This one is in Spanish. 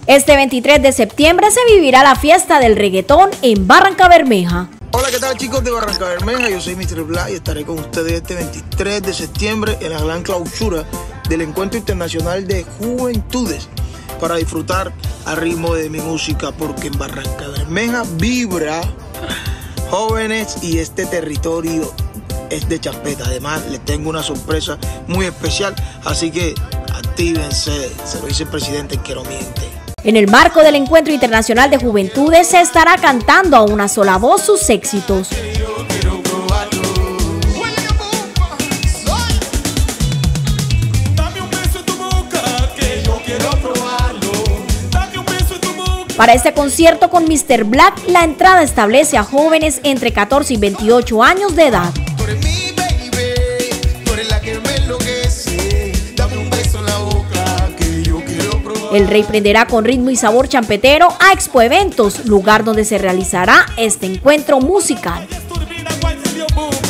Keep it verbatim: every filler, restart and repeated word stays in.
Este veintitrés de septiembre se vivirá la fiesta del reggaetón en Barrancabermeja. Hola, ¿qué tal, chicos de Barrancabermeja? Yo soy mister Black y estaré con ustedes este veintitrés de septiembre en la gran clausura del Encuentro Internacional de Juventudes para disfrutar al ritmo de mi música, porque en Barrancabermeja vibra jóvenes y este territorio es de champeta. Además, les tengo una sorpresa muy especial, así que actívense, se lo dice el presidente que no miente. En el marco del Encuentro Internacional de Juventudes se estará cantando a una sola voz sus éxitos. Para este concierto con mister Black, la entrada establece a jóvenes entre catorce y veintiocho años de edad. El Rey prenderá con ritmo y sabor champetero a Expo Eventos, lugar donde se realizará este encuentro musical.